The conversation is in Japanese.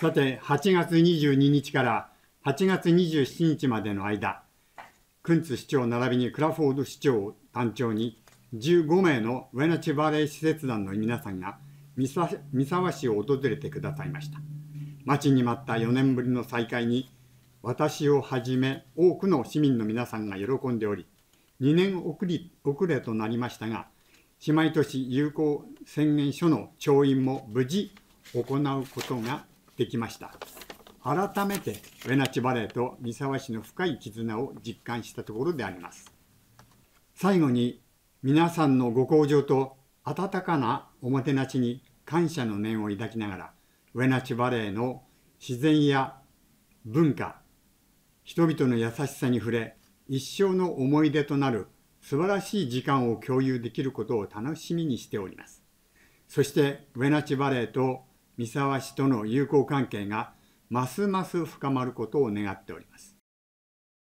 さて、8月22日から8月27日までの間、クンツ市長並びにクラフォード市長を単調に15名のウェナチバレー使節団の皆さんが三沢市を訪れてくださいました。待ちに待った4年ぶりの再会に、私をはじめ多くの市民の皆さんが喜んでおり、2年遅れとなりましたが、姉妹都市友好宣言書の調印も無事行うことができました。改めてウェナチバレーと三沢市の深い絆を実感したところであります。最後に皆さんのご厚情と温かなおもてなしに感謝の念を抱きながら、ウェナチバレーの自然や文化、人々の優しさに触れ、一生の思い出となる素晴らしい時間を共有できることを楽しみにしております。そしてウェナチバレーと三沢市との友好関係がますます深まることを願っております。